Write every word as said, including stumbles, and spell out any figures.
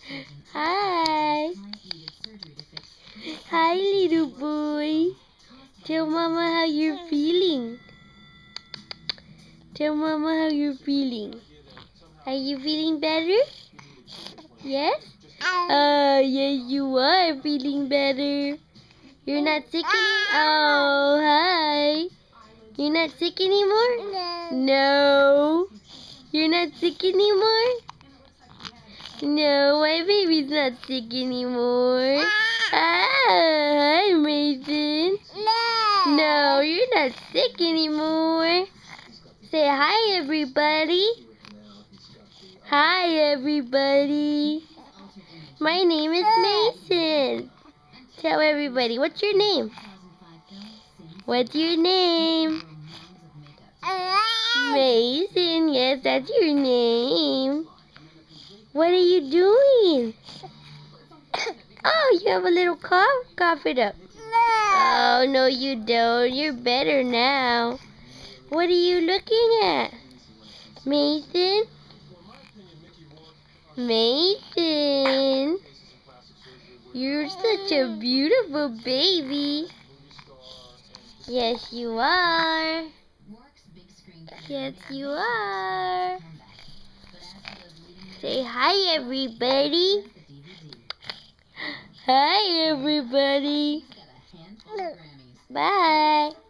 Hi. Hi, little boy. Tell Mama how you're feeling. Tell Mama how you're feeling. Are you feeling better? Yes? Oh, yes, you are feeling better. You're not sick anymore? Oh, hi. You're not sick anymore? No. No. You're not sick anymore? No, my baby's not sick anymore. Ah, hi, Mason. No. No, you're not sick anymore. Say hi, everybody. Hi, everybody. My name is Mason. Tell everybody, what's your name? What's your name? Mason, yes, that's your name. What are you doing? Oh, you have a little cough? Cough it up. Oh, no, you don't. You're better now. What are you looking at? Mason? Mason? You're such a beautiful baby. Yes, you are. Yes, you are. Say hi, everybody. Hi, everybody. Bye.